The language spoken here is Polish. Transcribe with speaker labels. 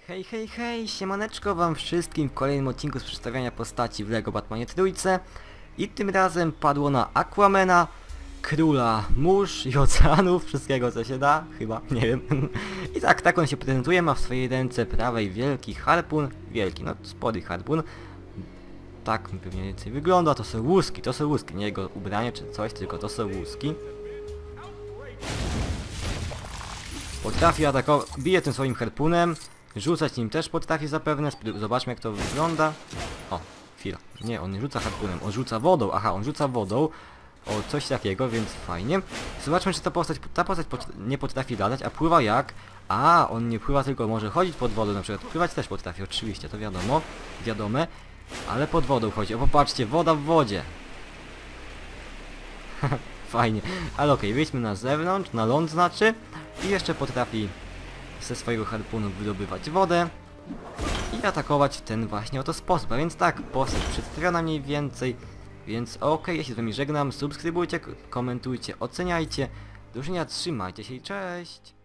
Speaker 1: Hej, hej, hej, siemaneczko wam wszystkim w kolejnym odcinku z przedstawiania postaci w LEGO Batmanie Trójce. I tym razem padło na Aquamana, króla mórz i oceanów, wszystkiego co się da, chyba, nie wiem. I tak on się prezentuje, ma w swojej ręce prawej wielki harpun, no spory harpun. Tak pewnie więcej wygląda, to są łuski, nie jego ubranie czy coś, tylko to są łuski. Potrafi atakować, bije tym swoim harpunem, rzucać nim też potrafi zapewne, zobaczmy jak to wygląda. O, chwila, nie, on nie rzuca harpunem, on rzuca wodą, aha, on rzuca wodą. O, coś takiego, więc fajnie. Zobaczmy, czy ta postać nie potrafi latać, a pływa jak? A, on nie pływa, tylko może chodzić pod wodą, na przykład pływać też potrafi, oczywiście, to wiadome, ale pod wodą chodzi. O, popatrzcie, woda w wodzie. Fajnie, ale okej, wyjdźmy na zewnątrz, na ląd znaczy. I jeszcze potrafi ze swojego harpunu wydobywać wodę i atakować w ten właśnie oto sposób. A więc tak, postać przedstawiona mniej więcej. Więc okej, ja się z wami żegnam, subskrybujcie, komentujcie, oceniajcie. Do widzenia, trzymajcie się i cześć!